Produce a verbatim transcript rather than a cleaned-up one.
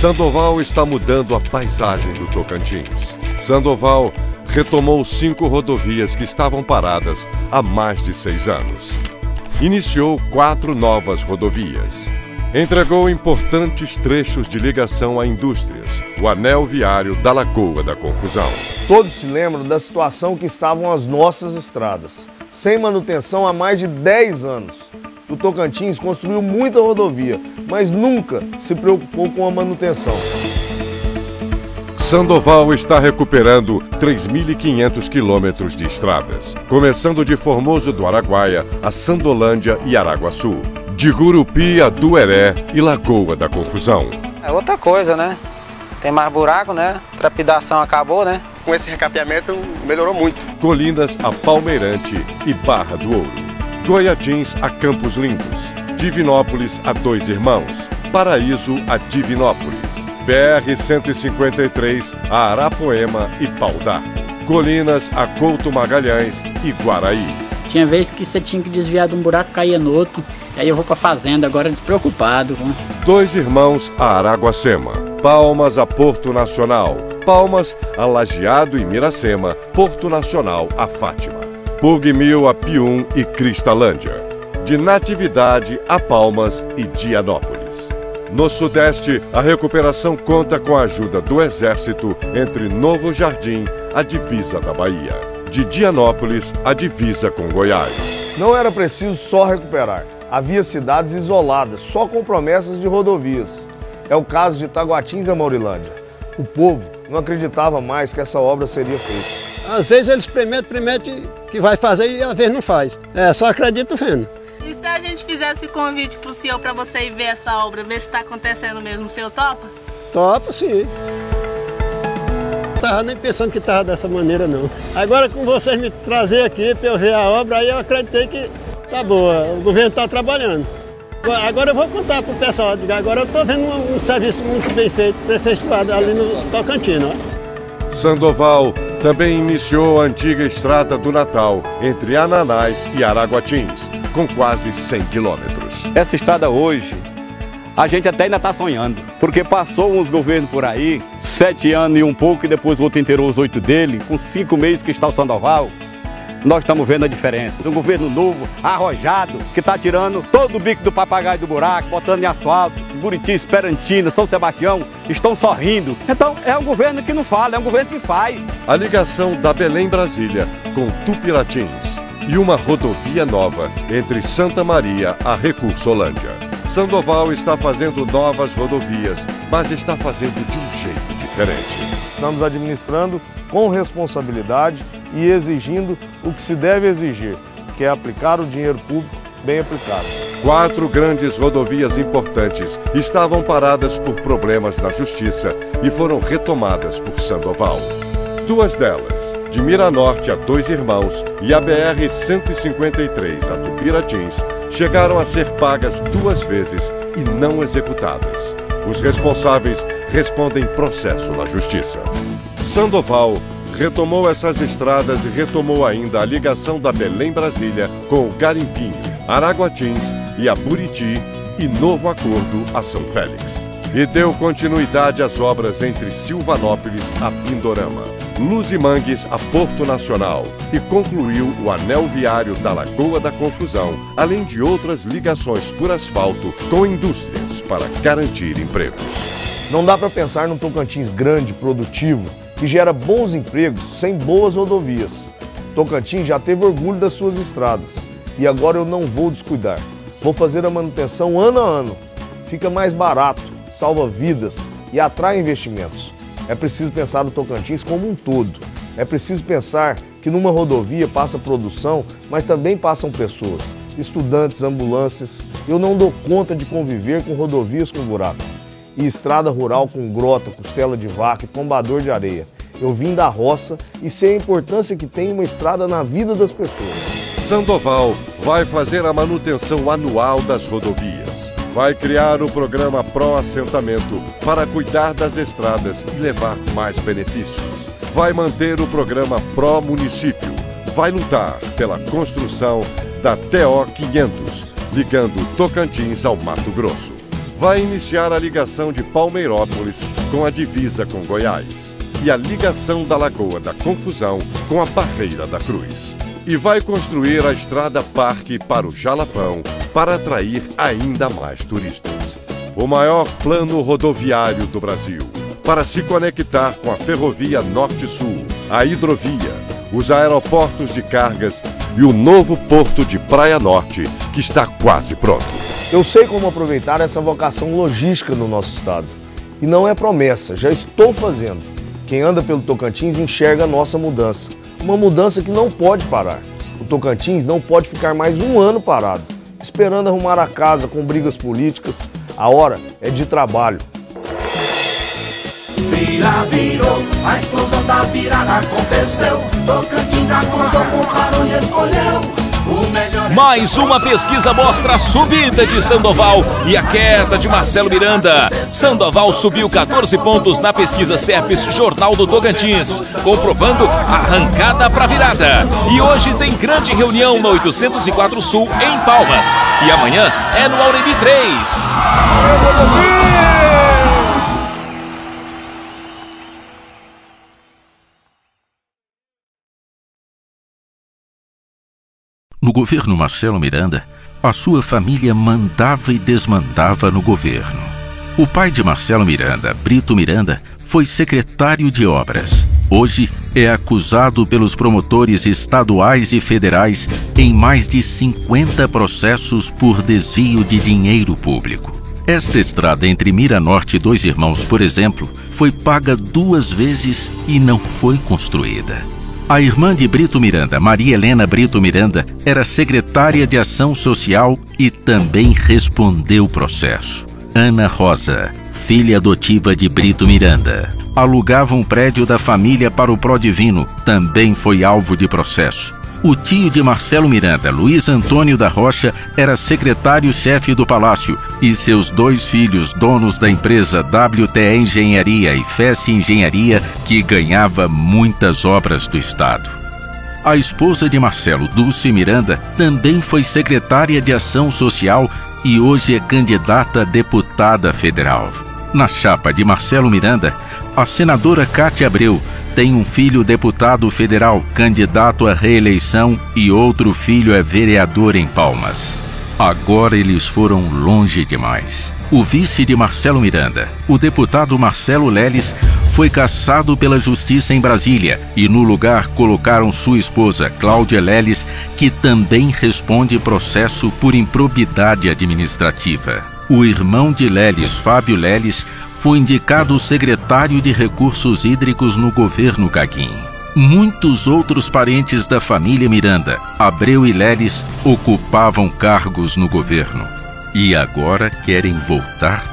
Sandoval está mudando a paisagem do Tocantins. Sandoval retomou cinco rodovias que estavam paradas há mais de seis anos. Iniciou quatro novas rodovias. Entregou importantes trechos de ligação a indústrias, o anel viário da Lagoa da Confusão. Todos se lembram da situação que estavam as nossas estradas, sem manutenção há mais de dez anos. O Tocantins construiu muita rodovia, mas nunca se preocupou com a manutenção. Sandoval está recuperando três mil e quinhentos quilômetros de estradas, começando de Formoso do Araguaia a Sandolândia e Araguaçu, de Gurupi a Dueré e Lagoa da Confusão. É outra coisa, né? Tem mais buraco, né? Trepidação acabou, né? Com esse recapeamento melhorou muito. Colinas a Palmeirante e Barra do Ouro. Goiatins a Campos Lindos. Divinópolis a Dois Irmãos. Paraíso a Divinópolis. B R cento e cinquenta e três a Arapoema e Pau d'Arco. Colinas a Couto Magalhães e Guaraí. Tinha vez que você tinha que desviar de um buraco e caía no outro. Aí eu vou pra fazenda agora despreocupado. Né? Dois Irmãos a Araguacema. Palmas a Porto Nacional. Palmas a Lajeado e Miracema. Porto Nacional a Fátima. Pugmil a Pium e Cristalândia. De Natividade a Palmas e Dianópolis. No Sudeste, a recuperação conta com a ajuda do Exército entre Novo Jardim, a divisa da Bahia. De Dianópolis, a divisa com Goiás. Não era preciso só recuperar. Havia cidades isoladas, só com promessas de rodovias. É o caso de Taguatins e Amaurilândia. O povo não acreditava mais que essa obra seria feita. Às vezes eles prometem, prometem que vai fazer e às vezes não faz. É, só acredito vendo. E se a gente fizesse convite pro senhor para você ir ver essa obra, ver se está acontecendo mesmo, o senhor topa? Topa, sim. Não estava nem pensando que estava dessa maneira, não. Agora, com vocês me trazer aqui para eu ver a obra, aí eu acreditei que tá boa, o governo está trabalhando. Agora eu vou contar para o pessoal, agora eu estou vendo um, um serviço muito bem feito, aperfeiçoado ali no Tocantins. Ó. Sandoval também iniciou a antiga Estrada do Natal, entre Ananás e Araguatins, com quase cem quilômetros. Essa estrada hoje, a gente até ainda está sonhando, porque passou uns governos por aí, sete anos e um pouco, e depois o outro inteirou os oito dele, com cinco meses que está o Sandoval. Nós estamos vendo a diferença. Um governo novo, arrojado, que está tirando todo o bico do papagaio do buraco, botando em asfalto. Buriti, Esperantina, São Sebastião estão sorrindo. Então é um governo que não fala, é um governo que faz. A ligação da Belém-Brasília com Tupiratins e uma rodovia nova entre Santa Maria a Recursolândia. Sandoval está fazendo novas rodovias, mas está fazendo de um jeito diferente. Estamos administrando com responsabilidade e exigindo o que se deve exigir, que é aplicar o dinheiro público bem aplicado. Quatro grandes rodovias importantes estavam paradas por problemas na justiça e foram retomadas por Sandoval. Duas delas, de Miranorte a Dois Irmãos e a B R cento e cinquenta e três a Tupiratins, chegaram a ser pagas duas vezes e não executadas. Os responsáveis respondem processo na justiça. Sandoval retomou essas estradas e retomou ainda a ligação da Belém-Brasília com o Garimpim, Araguatins e a Buriti e novo acordo a São Félix. E deu continuidade às obras entre Silvanópolis a Pindorama, Luzimangues a Porto Nacional e concluiu o anel viário da Lagoa da Confusão, além de outras ligações por asfalto com indústrias para garantir empregos. Não dá para pensar num Tocantins grande, produtivo, que gera bons empregos sem boas rodovias. Tocantins já teve orgulho das suas estradas e agora eu não vou descuidar. Vou fazer a manutenção ano a ano. Fica mais barato, salva vidas e atrai investimentos. É preciso pensar no Tocantins como um todo. É preciso pensar que numa rodovia passa produção, mas também passam pessoas, estudantes, ambulâncias. Eu não dou conta de conviver com rodovias com buraco. E estrada rural com grota, costela de vaca e tombador de areia. Eu vim da roça e sei a importância que tem uma estrada na vida das pessoas. Sandoval vai fazer a manutenção anual das rodovias. Vai criar o programa Pro Assentamento para cuidar das estradas e levar mais benefícios. Vai manter o programa Pro Município. Vai lutar pela construção da T O quinhentos, ligando Tocantins ao Mato Grosso. vai iniciar a ligação de Palmeirópolis com a divisa com Goiás e a ligação da Lagoa da Confusão com a Barreira da Cruz. E vai construir a Estrada Parque para o Jalapão para atrair ainda mais turistas. O maior plano rodoviário do Brasil, para se conectar com a Ferrovia Norte-Sul, a hidrovia, os aeroportos de cargas e o novo porto de Praia Norte, que está quase pronto. Eu sei como aproveitar essa vocação logística no nosso estado. E não é promessa, já estou fazendo. Quem anda pelo Tocantins enxerga a nossa mudança. Uma mudança que não pode parar. O Tocantins não pode ficar mais um ano parado, esperando arrumar a casa com brigas políticas. A hora é de trabalho. Vira, virou, a explosão da virada aconteceu. Tocantins acordou, comparou e escolheu. Mais uma pesquisa mostra a subida de Sandoval e a queda de Marcelo Miranda. Sandoval subiu quatorze pontos na pesquisa Serpes Jornal do Tocantins, comprovando a arrancada para virada. E hoje tem grande reunião na oitocentos e quatro Sul, em Palmas. E amanhã é no Aureli três. No governo Marcelo Miranda, a sua família mandava e desmandava no governo. O pai de Marcelo Miranda, Brito Miranda, foi secretário de obras. Hoje é acusado pelos promotores estaduais e federais em mais de cinquenta processos por desvio de dinheiro público. Esta estrada entre Miranorte e Dois Irmãos, por exemplo, foi paga duas vezes e não foi construída. A irmã de Brito Miranda, Maria Helena Brito Miranda, era secretária de Ação Social e também respondeu o processo. Ana Rosa, filha adotiva de Brito Miranda, alugava um prédio da família para o Prodivino, também foi alvo de processo. O tio de Marcelo Miranda, Luiz Antônio da Rocha, era secretário-chefe do Palácio e seus dois filhos, donos da empresa W T E Engenharia e F E S Engenharia, que ganhava muitas obras do Estado. A esposa de Marcelo, Dulce Miranda, também foi secretária de Ação Social e hoje é candidata a deputada federal. Na chapa de Marcelo Miranda, a senadora Cátia Abreu tem um filho deputado federal, candidato à reeleição, e outro filho é vereador em Palmas. Agora eles foram longe demais. O vice de Marcelo Miranda, o deputado Marcelo Leles, foi cassado pela Justiça em Brasília e no lugar colocaram sua esposa, Cláudia Leles, que também responde processo por improbidade administrativa. O irmão de Leles, Fábio Leles, foi indicado secretário de Recursos Hídricos no governo Caguim. Muitos outros parentes da família Miranda, Abreu e Leles, ocupavam cargos no governo. E agora querem voltar